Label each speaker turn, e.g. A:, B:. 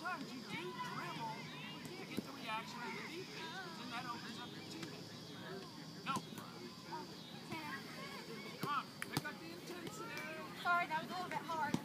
A: sometimes you do dribble to get the reaction of the defense, because then that opens up your teammates. Go. Come on, pick up the intensity.
B: Sorry, that was a little bit hard.